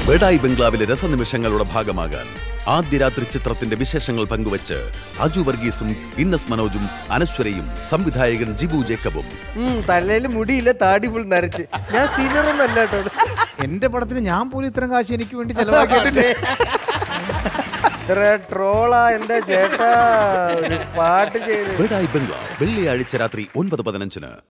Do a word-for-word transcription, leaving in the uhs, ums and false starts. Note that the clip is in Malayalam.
ബഡായി ബംഗ്ലാവിലെ രസനിമിഷങ്ങളുടെ ഭാഗമാകാൻ ആദ്യരാത്രി ചിത്രത്തിന്റെ വിശേഷങ്ങൾ പങ്കുവച്ച് അജു വർഗീസും ഇന്നസ് മനോജും അനശ്വരയും സംവിധായകൻ ജിബു ജേക്കബും. തലയിൽ മുടിയില്ല, താടി ഫുൾ നരച്ച്. ഞാൻ സീനിയർ ഒന്നും അല്ല കേട്ടോ. എന്റെ പടത്തിന് ഞാൻ പോലും ഇത്രയും കാശ് എനിക്ക് വേണ്ടി ചെലവാക്കിയിട്ടില്ലേ? ഇത്ര ട്രോളാ എന്റെ ചേട്ടാ. ഒരു പാട്ട് ചെയ്ത് ബഡായി ബംഗ്ലാവ് വെള്ളിയാഴ്ച രാത്രി ഒൻപത് പതിനഞ്ചിന്.